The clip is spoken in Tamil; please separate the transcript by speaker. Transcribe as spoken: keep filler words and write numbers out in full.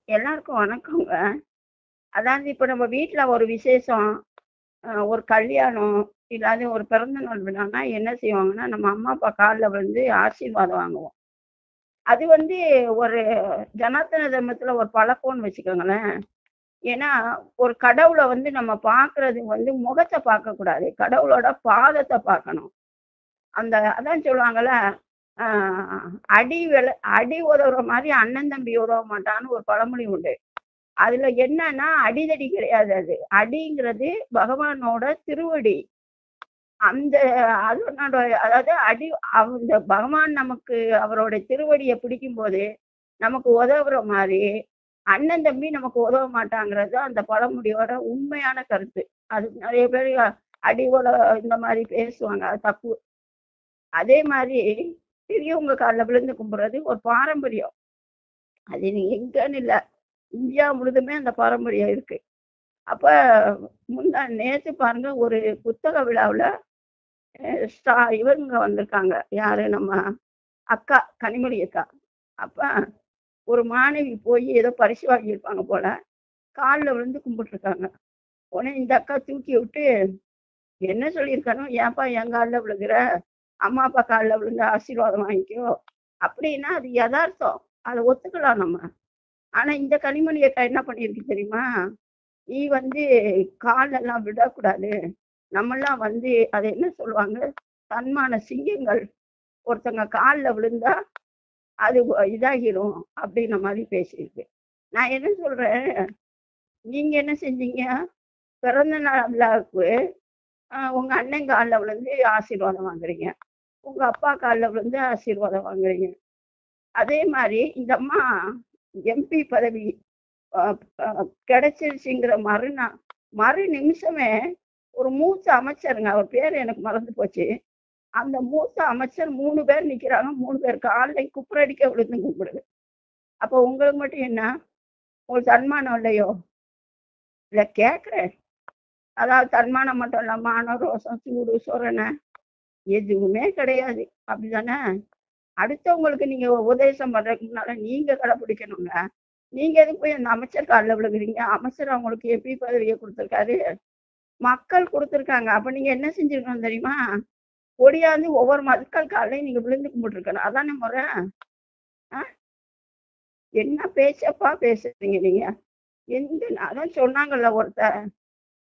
Speaker 1: எல்லாருக்கும் வணக்கங்க. அதாவது இப்ப நம்ம வீட்ல ஒரு விசேஷம், அ ஒரு கல்யாணம், இல்லாட்டி ஒரு பிறந்த நாள் விழான்னா என்ன செய்வாங்கன்னா, நம்ம அம்மா, அப்பா கால்ல விழுந்து ஆசீர்வாதம் வாங்குவோம். அது வந்து ஒரு ஜனார்த்தன தர்மத்துல ஒரு பழக்கம்னு வச்சுக்கோங்களேன். ஏன்னா, ஒரு கடவுள வந்து நம்ம பார்க்கறது வந்து முகத்த பார்க்கக்கூடாது. கடவுளோட பாதத்த பார்க்கணும். அந்த அதான் சொல்லுவாங்கல்ல, அ அடி வில அடி உதவுற மாரி அண்ணன் தம்பி உதவ மாட்டான்னு ஒரு பழமொழி உண்டு. அதுல என்னன்னா அடிதடி கிடையாது அது. அடிங்கிறது பகவானோட திருவடி. அந்த அதனோட அதாவது அடி அந்த பகவான் நமக்கு அவரோட திருவடிய பிடிக்கும்போது, நமக்கு உதவுற மாரி, அண்ணன் தம்பி நமக்கு உதவ மாட்டாங்கிறது அந்த பழமொழியோட உண்மையான கருத்து. அது நெறைய பேரு அடி உத இந்த மாரி பேசுவாங்க. அது தப்பு. அதே மாரி பெரியவங்க கால்ல விழுந்து கும்பிடுறது ஒரு பாரம்பரியம். அது நீ எங்கன்னு இல்ல. இந்தியா முழுதுமே அந்த பாரம்பரியம் இருக்கு. அப்ப முந்தா நேத்து பாருங்க ஒரு புத்தக விழாவுல அ ஸ்டா இவங்க வந்திருக்காங்க. யாரு நம்ம அக்கா, கனிமொழி அக்கா. அப்ப ஒரு மாணவி போய் ஏதோ பரிசு வாங்கியிருப்பாங்க போல. கால்ல விழுந்து கும்பிட்டுருக்காங்க. உடனே இந்த அக்கா தூக்கி விட்டு என்ன சொல்லியிருக்கணும், "ஏன்பா என் கால்ல விழுகுற? அம்மா, அப்பா கால்ல விழுந்து ஆசீர்வாதம் வாங்கிக்கோ." அப்படின்னா அது எதார்த்தம். அத ஒத்துக்கலாம் நம்ம. ஆனா இந்த கனிமொழி அக்கா என்ன பண்ணியிருக்கு தெரியுமா? "நீ வந்து கால்லலாம் விடக்கூடாது. நம்மலாம் வந்து அத என்ன சொல்லுவாங்க? தன்மான சிங்கங்கள். ஒருத்தங்க கால்ல விழுந்தா அது வ இதாகிரும்." அப்படின்ன மாரி பேசியிருக்கு. நான் என்ன சொல்றேன், நீங்க என்ன செஞ்சீங்க? பிறந்த நாள் விழாவுக்கு அ உங்க அண்ணன் கால்ல விழுந்து ஆசீர்வாதம் வாங்குறீங்க. உங்க அப்பா கால்ல விழுந்து ஆசீர்வாதம் வாங்குறீங்க. அதே மாரி இந்த அம்மா எம்பி பதவி அ அ கிடைச்சிருச்சுங்கிற மறுநா மறு நிமிஷமே ஒரு மூத்த அமைச்சருங்க. அவர் பேரு எனக்கு மறந்து போச்சு. அந்த மூத்த அமைச்சர் மூணு பேர் நிக்கிறாங்க. மூணு பேர் கால்லயும் குப்புறடிக்க விழுந்து கும்பிடுது. அப்போ உங்களுக்கு மட்டும் என்ன? உங்களுக்கு தன்மானம் இல்லையோ? இல்ல கேட்கிறேன். அதாவது தன்மானம் மட்டும் இல்ல, மானம், ரோசம், சூடு, சொரணை எதுவுமே கிடையாது. அப்படிதானே? அடுத்தவங்களுக்கு நீங்க உபதேசம் பண்றதுக்கு முன்னால நீங்க கடைப்பிடிக்கணுங்க. நீங்க எதுக்கு போய் அந்த அமைச்சர் கால்ல விழுகுறீங்க? அமைச்சர் அவங்களுக்கு எம்பி பதவிய குடுத்துருக்காரு. மக்கள் குடுத்துருக்காங்க. அப்ப நீங்க என்ன செஞ்சிருக்கணும் தெரியுமா? ஓடியாந்து ஒவ்வொரு மக்கள் கால்லயும் நீங்க விழுந்து கும்பிட்டுருக்கணும். அதானே முறை? அ என்ன பேச்சப்பா பேசுறீங்க நீங்க? எந்த அதான் சொன்னாங்கல்ல ஒருத்தர்.